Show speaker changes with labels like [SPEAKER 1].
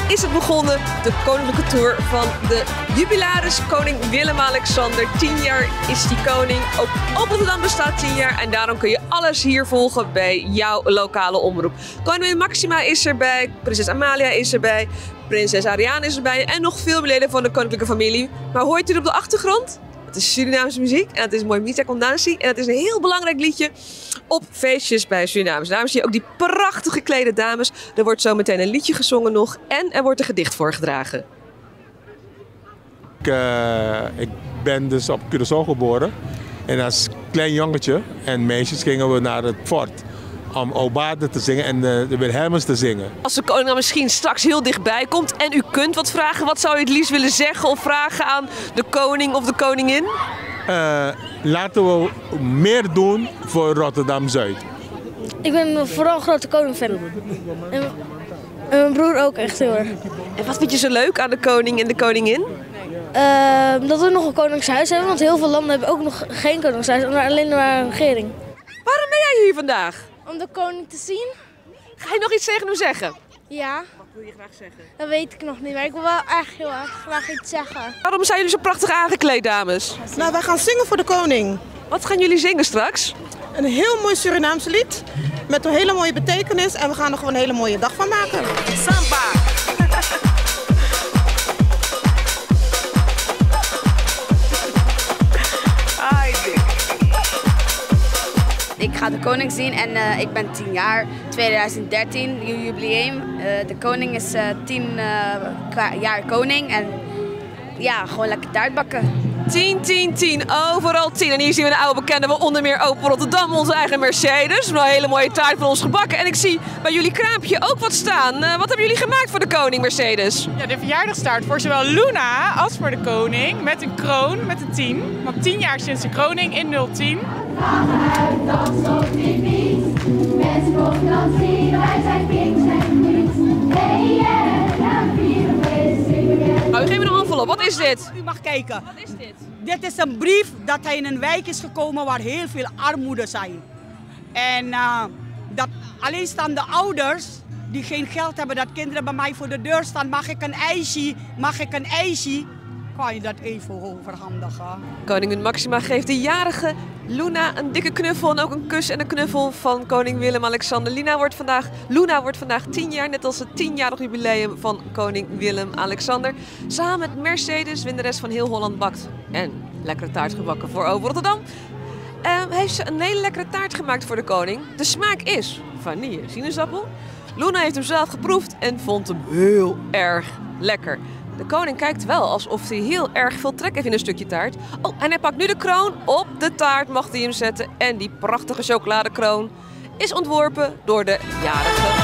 [SPEAKER 1] is het begonnen, de koninklijke tour van de jubilaris koning Willem-Alexander. 10 jaar is die koning. Ook op Rotterdam bestaat 10 jaar en daarom kun je alles hier volgen bij jouw lokale omroep. Koningin Máxima is erbij, prinses Amalia is erbij, prinses Ariane is erbij en nog veel leden van de koninklijke familie. Maar hoort u op de achtergrond? Het is Surinaamse muziek en het is mooi Mita Kondansi en het is een heel belangrijk liedje op feestjes bij Surinamers. Daarom zie je ook die prachtig geklede dames. Er wordt zo meteen een liedje gezongen nog en er wordt een gedicht voorgedragen.
[SPEAKER 2] Ik ben dus op Curaçao geboren en als klein jongetje en meisjes gingen we naar het fort om Obade te zingen en de Wilhelmus te zingen. Als
[SPEAKER 1] de koning dan misschien straks heel dichtbij komt en u kunt wat vragen, wat zou u het liefst willen zeggen of vragen aan de koning of de koningin?
[SPEAKER 2] Laten we meer doen voor Rotterdam-Zuid.
[SPEAKER 3] Ik ben vooral een grote koning-fan. En mijn broer ook echt heel erg.
[SPEAKER 1] En wat vind je zo leuk aan de koning en de koningin?
[SPEAKER 3] Dat we nog een koningshuis hebben, want heel veel landen hebben ook nog geen koningshuis, maar alleen maar een regering.
[SPEAKER 1] Waarom ben jij hier vandaag?
[SPEAKER 3] Om de koning te zien.
[SPEAKER 1] Ga je nog iets tegen hem zeggen?
[SPEAKER 3] Ja.
[SPEAKER 1] Wat wil je graag zeggen?
[SPEAKER 3] Dat weet ik nog niet, maar ik wil wel echt heel erg graag iets zeggen.
[SPEAKER 1] Waarom zijn jullie zo prachtig aangekleed, dames?
[SPEAKER 4] Nou, wij gaan zingen voor de koning.
[SPEAKER 1] Wat gaan jullie zingen straks?
[SPEAKER 4] Een heel mooi Surinaams lied met een hele mooie betekenis en we gaan er gewoon een hele mooie dag van maken.
[SPEAKER 1] Samba!
[SPEAKER 5] Ik ga de koning zien en ik ben 10 jaar, 2013, jubileum. De koning is 10 jaar koning en ja, gewoon lekker taart bakken.
[SPEAKER 1] 10, 10, 10, overal 10. En hier zien we een oude bekende, waaronder meer Open Rotterdam, onze eigen Mercedes. Een hele mooie taart voor ons gebakken. En ik zie bij jullie kraampje ook wat staan. Wat hebben jullie gemaakt voor de koning, Mercedes?
[SPEAKER 6] Ja, de verjaardagstaart voor zowel Luna als voor de koning. Met een kroon, met een 10. Want 10 jaar sinds de kroning in 010.
[SPEAKER 1] Nou, geef me een envelop. Wat is dit?
[SPEAKER 7] U mag kijken.
[SPEAKER 1] Wat is dit?
[SPEAKER 7] Dit is een brief dat hij in een wijk is gekomen waar heel veel armoede zijn. En dat alleenstaande ouders die geen geld hebben, dat kinderen bij mij voor de deur staan. Mag ik een ijsje? Mag ik een ijsje? Kan je dat even overhandigen?
[SPEAKER 1] Koningin Máxima geeft de jarige Luna een dikke knuffel en ook een kus en een knuffel van koning Willem-Alexander. Luna wordt vandaag 10 jaar, net als het 10-jarig jubileum van koning Willem-Alexander. Samen met Mercedes, winnares van Heel Holland Bakt en lekkere taart gebakken voor Over Rotterdam. Heeft ze een hele lekkere taart gemaakt voor de koning. De smaak is vanille sinaasappel. Luna heeft hem zelf geproefd en vond hem heel erg lekker. De koning kijkt wel alsof hij heel erg veel trek heeft in een stukje taart. Oh, en hij pakt nu de kroon. Op de taart mag hij hem zetten. En die prachtige chocoladekroon is ontworpen door de jarige